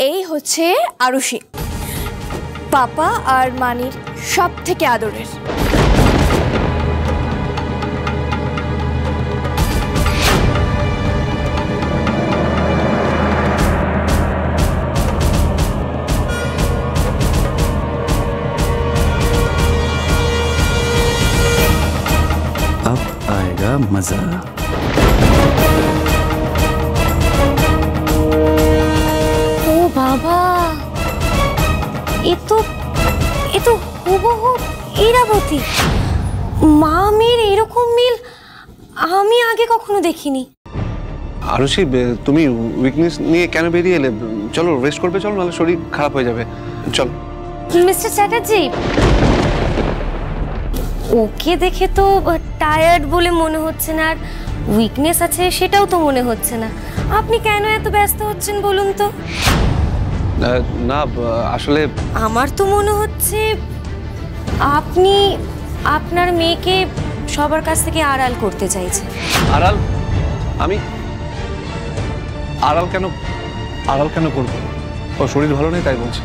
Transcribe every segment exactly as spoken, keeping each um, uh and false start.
এই হচ্ছে আরুষি, পাপা আর মানির সব থেকে আদরের। अब आएगा मजा। ও বাবা, এ তো এ তো হুবহু ইরাবতী। মা মেয়ের এরকম মিল আমি আগে কখনো দেখিনি। আরুষি, তুমি উইকনেস নিয়ে কেন বেরিয়ে এলে? চলো রেস্ট করবে, চলো, নাহলে শরীর খারাপ হয়ে যাবে। চলো। মিস্টার চ্যাটার্জি, ওকে দেখে তো টায়ার্ড বলে মনে হচ্ছে না, আর উইকনেস আছে সেটাও তো মনে হচ্ছে না। আপনি কেন এত ব্যস্ত হচ্ছেন বলুন তো? না আসলে আমার তো মনে হচ্ছে আপনি আপনার মেয়েকে সবার কাছ থেকে আড়াল করতে চাইছেন। আড়াল? আমি আড়াল কেন আড়াল কেন করবো? ওর শরীর ভালো নেই তাই বলছি।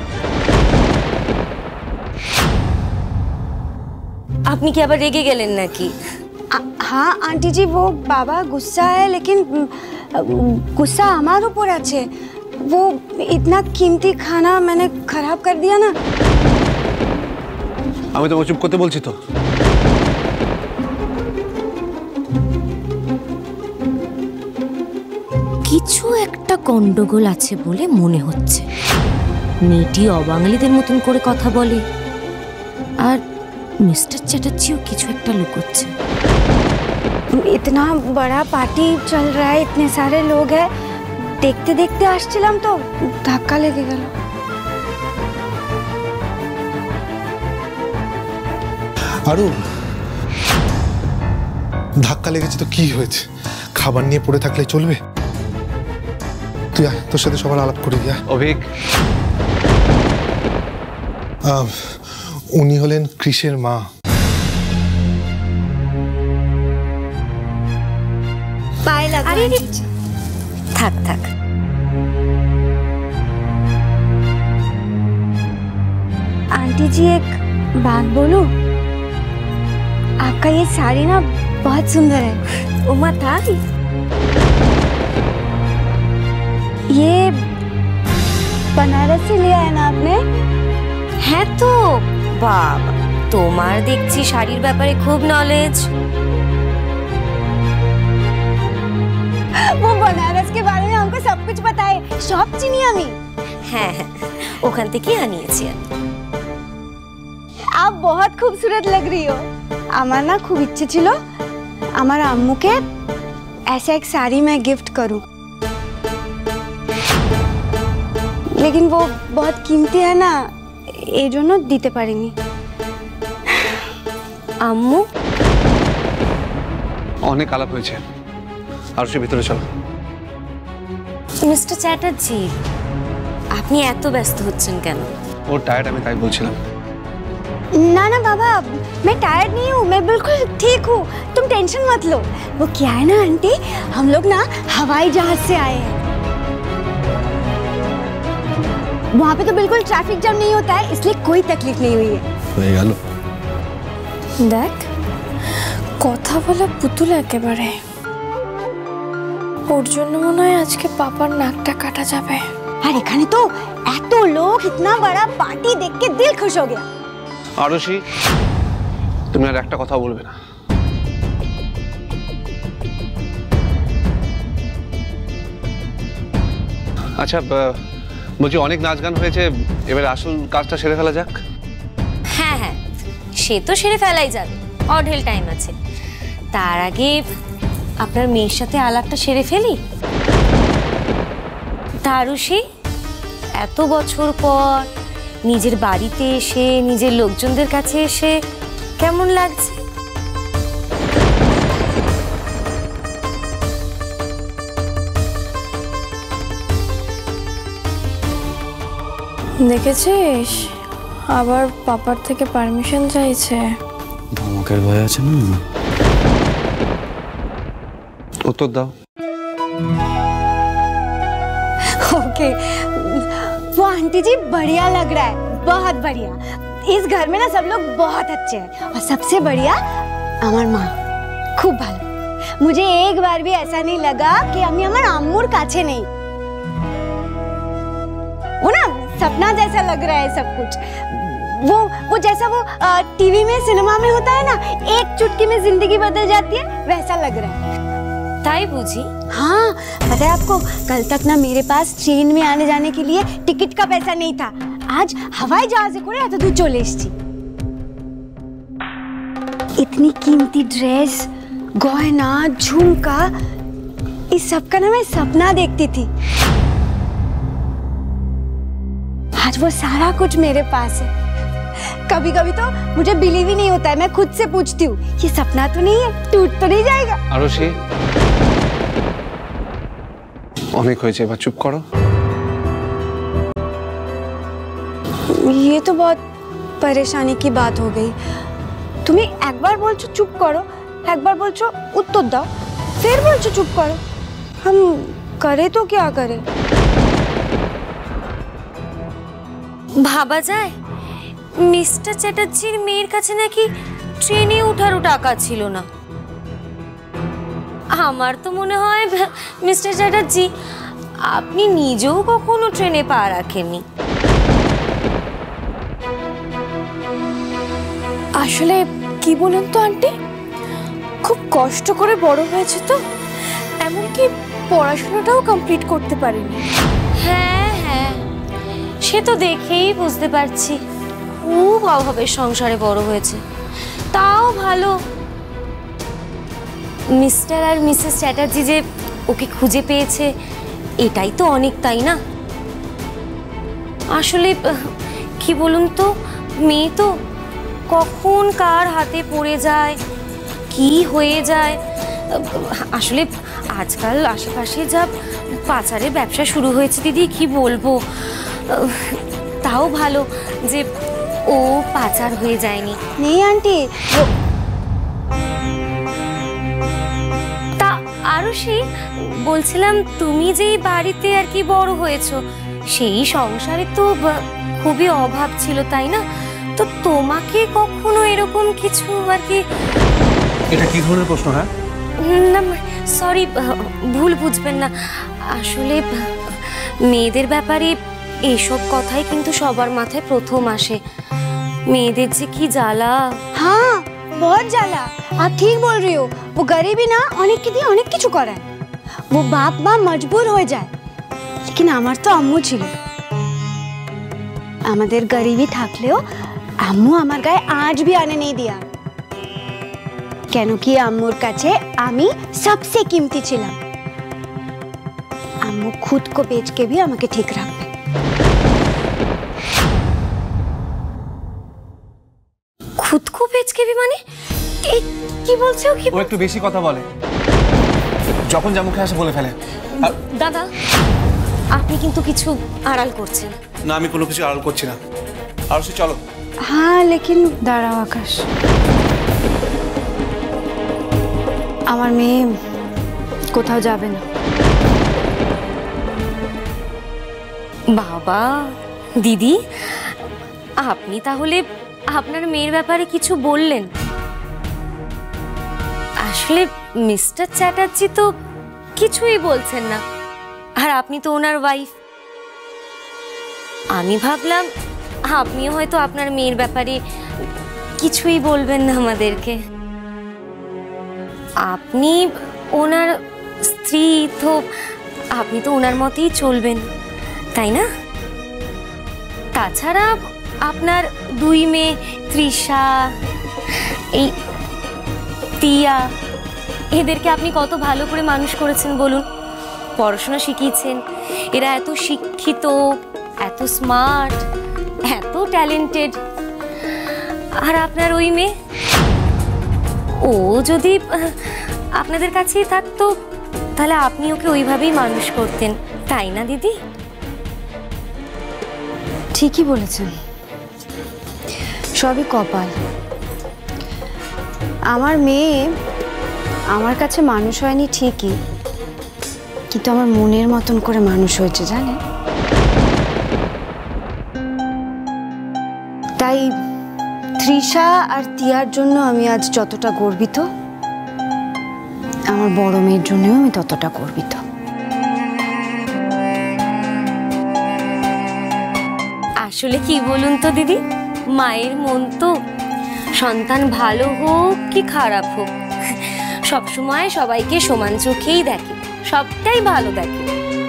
আপনি কি আবার রেগে গেলেন নাকি? हाँ आंटी जी, वो बाबा गुस्सा है, लेकिन गुस्सा हमारे ऊपर আছে। वो इतना कीमती खाना मैंने खराब कर दिया ना। আমি তো চুপ করতে বলছি তো। কিছু একটা গন্ডগোল আছে বলে মনে হচ্ছে। মেয়েটি অবাঙালিদের মতন করে কথা বলে, আর মিস্টার চ্যাটার্জিও কিছু একটা লুকোচ্ছে। इतना बड़ा पार्टी चल रहा है, इतने सारे लोग हैं, देखते देखते आश्चिलाम तो धक्का लेके गल। আরু, ধাক্কা লেগেছে তো কি হয়েছে? খাবার নিয়ে পড়ে থাকলে চলবে? তুই আয়, তোর সাথে সবার আলাপ করে যা। অভিক, উনি হলেন কৃষের মা। पाए लगा। अरे थक थक आंटी जी, एक बात बोलूं? आपका ये साड़ी ना बहुत सुंदर है। उमा था ये बनारस से लिया है ना आपने? है तो बाबा, তোমার দেখছি শাড়ির ব্যাপারে খুব নলেজ। वो बनारस के बारे में हमको सब कुछ पता है। शॉप चिनी हमी। হ্যাঁ হ্যাঁ, ওখান থেকে আনিয়েছি আমি। आप बहुत खूबसूरत लग रही हो। আমার না খুব ইচ্ছে ছিল আমার আম্মুকে ऐसा एक साड़ी मैं गिफ्ट करूं, लेकिन वो बहुत कीमती है ना, এই জন্য দিতে পারিনি। আম্মু, অনেক আলাপ হয়েছে, আরুষি ভিতরে চলো। মিস্টার চ্যাটার্জি, আপনি এত ব্যস্ত হচ্ছেন কেন? ওর টায়ার্ড, আমি তাই বলছিলাম। ना ना बाबा, मैं टायर्ड नहीं हूँ, मैं बिल्कुल ठीक हूँ, तुम टेंशन मत लो। वो क्या है ना आंटी, हम लोग ना हवाई जहाज से आए हैं। वहाँ पे तो बिल्कुल ट्रैफिक जाम नहीं होता है, इसलिए कोई तकलीफ नहीं हुई है। হয়ে গেল। দেখ, কথা বলা পুতুল একেবারে। ওর জন্য মনে হয় আজকে পাপার নাকটা কাটা যাবে। আর এখানে তো এত লোক, इतना बड़ा पार्टी देख के दिल खुश हो गया। আরুষি, তুমি আর একটা কথা বলবে না। আচ্ছা, বলছি অনেক নাচ গান হয়েছে, এবার আসল কাজটা সেরে ফেলা যাক। হ্যাঁ হ্যাঁ, সে তো সেরে ফেলাই যাবে, অঢেল টাইম আছে। তার আগে আপনার মেয়ের সাথে আলাপটা সেরে ফেলি। তারুষি, এত বছর পর নিজের বাড়িতে এসে নিজের লোকজনদের কাছে এসে কেমন লাগছে? দেখেছিস, আবার পাপার থেকে পারমিশন চাইছে। ধমকের ভয় আছে না? উত্তর দাও। ओके, आंटी जी बढ़िया लग रहा है, बहुत बढ़िया। इस घर में ना सब लोग बहुत अच्छे हैं और सबसे बढ़िया আমার মা खूब ভালো। मुझे एक बार भी ऐसा नहीं लगा कि আমি আমার আম্মুর কাছে নেই। वो ना सपना जैसा लग रहा है सब कुछ। वो वो जैसा वो टीवी में सिनेमा में होता है ना, एक चुटकी में जिंदगी बदल जाती है, वैसा लग रहा है। তাই বুঝি? हाँ, पता है आपको, कल तक ना मेरे पास ट्रेन में आने जाने के लिए टिकट का पैसा नहीं था। आज हवाई जहाज করে এত দূর চলে এসেছি। इतनी कीमती ड्रेस, गहना, झुमका, इस सब का ना मैं सपना देखती थी। आज वो सारा कुछ मेरे पास है। कभी कभी तो मुझे बिलीव ही नहीं होता है, मैं खुद से पूछती हूँ ये सपना तो नहीं है, टूट तो नहीं जाएगा। আরুষি, অনেক হয়েছে, এবার চুপ করো। ये तो बहुत परेशानी की बात हो गई। তুমি একবার বলছো চুপ করো, একবার বলছো উত্তর দাও, फिर বলছো চুপ করো। हम करे तो क्या करे? ভাবা যায় মিস্টার চ্যাটার্জির মেয়ের কাছে নাকি ট্রেনে ওঠারও টাকা ছিল না। আমার তো মনে হয় মিস্টার চ্যাটার্জি আপনি নিজেও কখনো ট্রেনে পা রাখেননি। আসলে কি বলুন তো আন্টি, খুব কষ্ট করে বড় হয়েছে তো, এমনকি পড়াশোনাটাও কমপ্লিট করতে পারিনি। হ্যাঁ হ্যাঁ, সে তো দেখেই বুঝতে পারছি খুব অভাবের সংসারে বড় হয়েছে। তাও ভালো মিস্টার আর মিসেস চ্যাটার্জি যে ওকে খুঁজে পেয়েছে, এটাই তো অনেক, তাই না? আসলে কি বলুন তো, মেয়ে তো কখন কার হাতে পড়ে যায়, কি হয়ে যায়। আসলে আজকাল আশেপাশে যা পাচারের ব্যবসা শুরু হয়েছে দিদি, কি বলবো। তাও ভালো যে ও পাচার হয়ে যায়নি। नहीं आंटी, वो তা আরুষি, বলছিলাম তুমি যেই বাড়িতে আর কি বড় হয়েছো, সেই সংসারে তো খুবই অভাব ছিল, তাই না? তো তোমাকে কখনো এরকম কিছু আর কি? এটা কি ধরনের প্রশ্ন? হ্যাঁ না সরি, ভুল বুঝবেন না। আসলে মেয়েদের ব্যাপারে এইসব কথাই কিন্তু সবার মাথায় প্রথম আসে। মেয়েদের যে কি জ্বালা। हाँ बहुत জ্বালা। आप ठीक बोल रही हो। वो गरीबी ना অনেক কি দিয়ে অনেক কিছু করায়। वो बाप মা মজবুর হয়ে যায়। लेकिन আমার তো আম্মু ছিল। আমাদের গরিবি থাকলেও আম্মু আমার গায়ে আজ भी आने नहीं दिया। কেন কি আম্মুর কাছে আমি सबसे कीमती ছিলাম। আম্মু खुद को बेच के भी আমাকে ঠিক রাখবে। खुद को बेच के भी মানে এই কি বলছো? কি ও একটু বেশি কথা বলে, যখন যা মুখে আসে বলে ফেলে। দাদা, আপনি কিন্তু কিছু আড়াল করছেন। না, আমি কোনো কিছু আড়াল করছি না। আরুষি চলো। हाँ लेकिन দাঁড়াও আকাশ, আমার মেয়ে কোথাও যাবে না। বাবা দিদি, আপনি তাহলে আপনার মেয়ের ব্যাপারে কিছু বললেন? আসলে মিস্টার চ্যাটার্জি তো কিছুই বলছেন না, আর আপনি তো ওনার ওয়াইফ। আমি ভাবলাম আপনিও হয়তো আপনার মেয়ের ব্যাপারে কিছুই বলবেন না আমাদেরকে। আপনি ওনার স্ত্রী, তো আপনি তো ওনার মতেই চলবেন, তাই না? তাছাড়া আপনার দুই মেয়ে তৃষা, এই তিয়া, এদেরকে আপনি কত ভালো করে মানুষ করেছেন বলুন। পড়াশোনা শিখিয়েছেন, এরা এত শিক্ষিত, এত স্মার্ট, এত ট্যালেন্টেড। আর আপনার ওই মেয়ে, ও যদি আপনাদের কাছেই থাকতো তাহলে আপনি ওকে ওইভাবেই মানুষ করতেন, তাই না দিদি? ঠিকই বলেছেন, সবই কপাল। আমার মেয়ে আমার কাছে মানুষ হয়নি ঠিকই, কিন্তু আমার মনের মতন করে মানুষ হয়েছে, জানেন? তাই তৃষা আর তিয়ার জন্য আমি আজ যতটা গর্বিত, আমার বড় মেয়ের জন্যও আমি ততটা গর্বিত। আসলে কি বলুন তো দিদি, মায়ের মন তো সন্তান ভালো হোক কি খারাপ হোক সবসময় সবাইকে সমান চোখেই দেখে, সবটাই ভালো দেখে।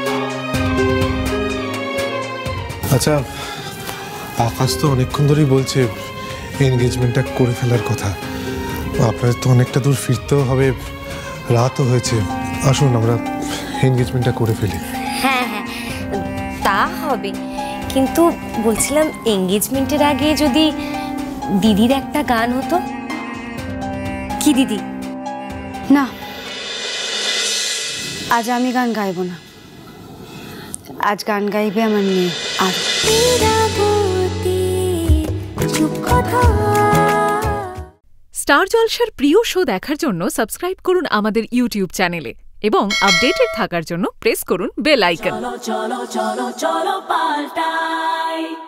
আচ্ছা, আকাশ তো অনেকক্ষণ ধরেই বলছে এনগেজমেন্টটা করে ফেলার কথা। আপনার তো অনেকটা দূর ফিরতেও হবে, রাতও হয়েছে। আসুন আমরা এনগেজমেন্টটা করে ফেলি। হ্যাঁ হ্যাঁ তা হবে, কিন্তু বলছিলাম এঙ্গেজমেন্টের আগে যদি দিদির একটা গান হতো। কি দিদি? না, আজ আমি গান গাইব না, আজ গান গাইবে আমার মেয়ে। আর স্টার জলসার প্রিয় শো দেখার জন্য সাবস্ক্রাইব করুন আমাদের ইউটিউব চ্যানেলে এবং আপডেটেড থাকার জন্য প্রেস করুন বেল আইকন। চলো চলো চলো চলো পাল্টাই।